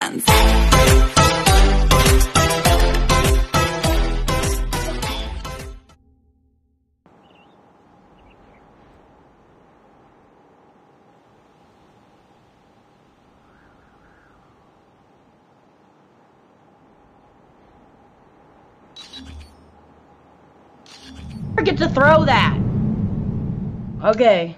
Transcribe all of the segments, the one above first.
hands. Forget to throw that. Okay.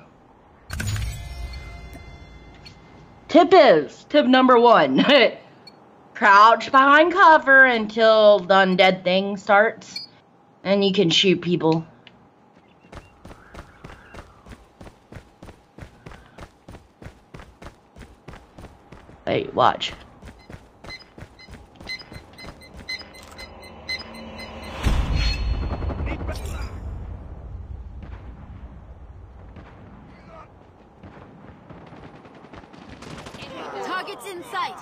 Tip number 1. Crouch behind cover until the undead thing starts, and you can shoot people. Hey, watch. Target's in sight.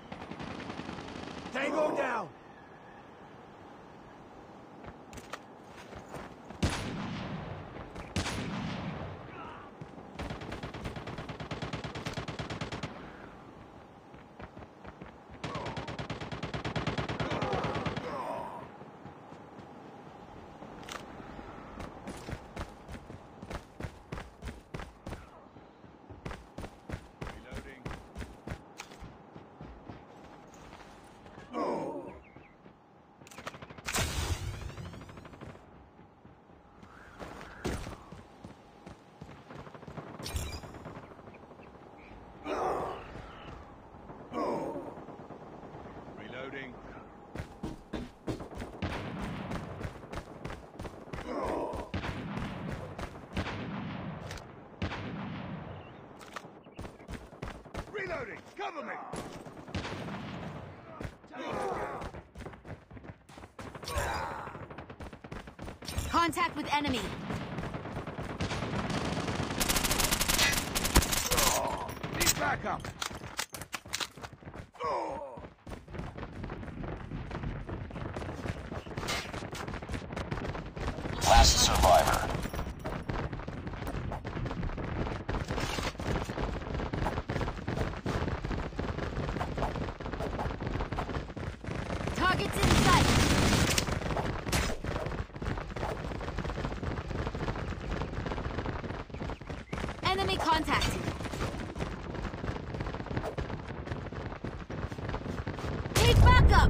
Tango down. Reloading! Cover me! Contact with enemy. Need backup! Last survivor. Target's in sight. Enemy contacted. Take backup.